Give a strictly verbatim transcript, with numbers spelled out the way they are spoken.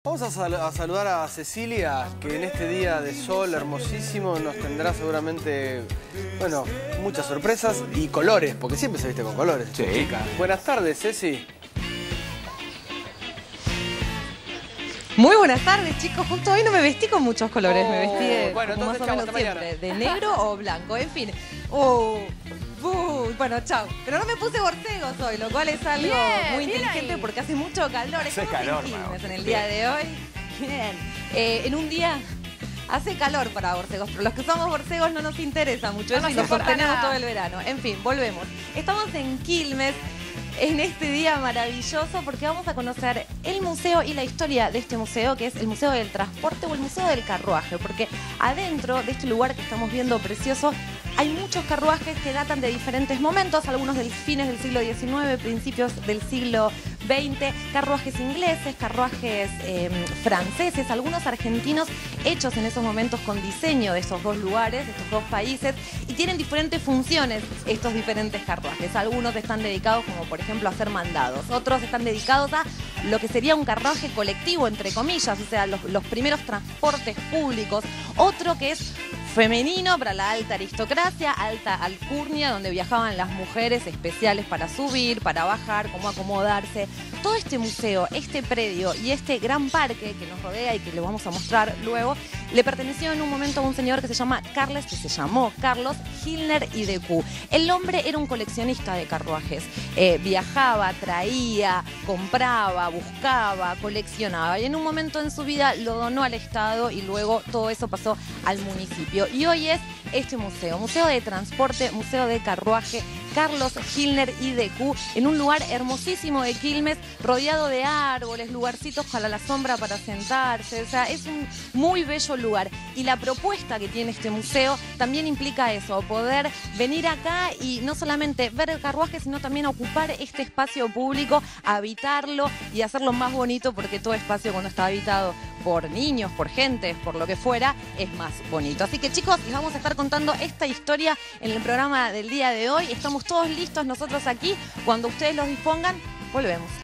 Vamos a, sal a saludar a Cecilia, que en este día de sol hermosísimo nos tendrá seguramente, bueno, muchas sorpresas y colores, porque siempre se viste con colores. Sí. Chica. Buenas tardes, Ceci. Muy buenas tardes, chicos. Justo hoy no me vestí con muchos colores, Oh, me vestí de, bueno, como entonces, más o chau, menos hasta siempre, mañana. de negro o blanco, en fin. Oh, uh, bueno, chao. Pero no me puse borcegos hoy, lo cual es algo Bien, muy bien inteligente ahí. porque hace mucho calor. Hace Estamos calor, en Quilmes Mau. en el día de hoy. Bien. Eh, en un día hace calor para borcegos, pero los que somos borcegos no nos interesa mucho No eso nos y lo importa sostenemos nada. todo el verano. En fin, volvemos. Estamos en Quilmes en este día maravilloso porque vamos a conocer el museo y la historia de este museo, que es el Museo del Transporte o el Museo del Carruaje, porque adentro de este lugar que estamos viendo precioso hay muchos carruajes que datan de diferentes momentos, algunos del fines del siglo diecinueve, principios del siglo veinte, carruajes ingleses, carruajes eh, franceses, algunos argentinos hechos en esos momentos con diseño de esos dos lugares, de estos dos países, y tienen diferentes funciones estos diferentes carruajes. Algunos están dedicados, como por ejemplo, a hacer mandados, otros están dedicados a lo que sería un carruaje colectivo, entre comillas, o sea, los, los primeros transportes públicos, otro que es femenino para la alta aristocracia, alta alcurnia, donde viajaban las mujeres especiales para subir, para bajar, cómo acomodarse. Todo este museo, este predio y este gran parque que nos rodea y que le vamos a mostrar luego, le perteneció en un momento a un señor que se llama Carles, que se llamó Carlos Gilner y de Q. El hombre era un coleccionista de carruajes. Eh, viajaba, traía, compraba, buscaba, coleccionaba. Y en un momento en su vida lo donó al Estado y luego todo eso pasó al municipio. Y hoy es este museo, Museo de Transporte, Museo de Carruaje, Carlos Gilner y de Q, en un lugar hermosísimo de Quilmes, rodeado de árboles, lugarcitos para la sombra para sentarse, o sea, es un muy bello lugar. Y la propuesta que tiene este museo también implica eso, poder venir acá y no solamente ver el carruaje, sino también ocupar este espacio público, habitarlo y hacerlo más bonito, porque todo espacio cuando está habitado por niños, por gente, por lo que fuera, es más bonito. Así que chicos, les vamos a estar contando esta historia en el programa del día de hoy. Estamos todos listos nosotros aquí. Cuando ustedes los dispongan, volvemos.